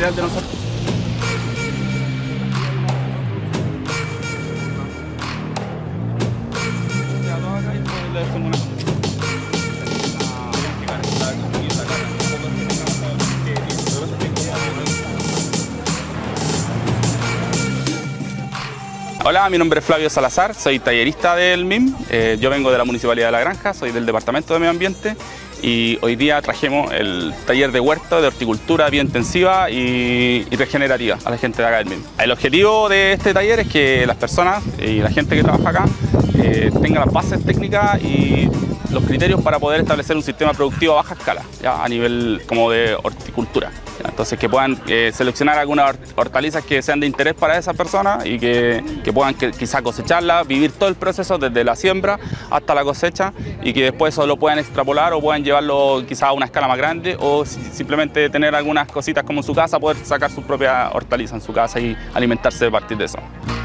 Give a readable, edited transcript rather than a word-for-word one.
ideal de nosotros. Hola, mi nombre es Flavio Salazar, soy tallerista del MIM. Yo vengo de la Municipalidad de La Granja, soy del Departamento de Medio Ambiente y hoy día trajimos el taller de huerto, de horticultura biointensiva y regenerativa a la gente de acá del MIM. El objetivo de este taller es que las personas y la gente que trabaja acá tengan las bases técnicas y los criterios para poder establecer un sistema productivo a baja escala, ¿ya? A nivel como de horticultura. ¿Ya? Entonces que puedan seleccionar algunas hortalizas que sean de interés para esas personas y que puedan quizá cosecharlas, vivir todo el proceso desde la siembra hasta la cosecha y que después eso lo puedan extrapolar o puedan llevarlo quizá a una escala más grande o simplemente tener algunas cositas como en su casa, poder sacar su propia hortaliza en su casa y alimentarse a partir de eso.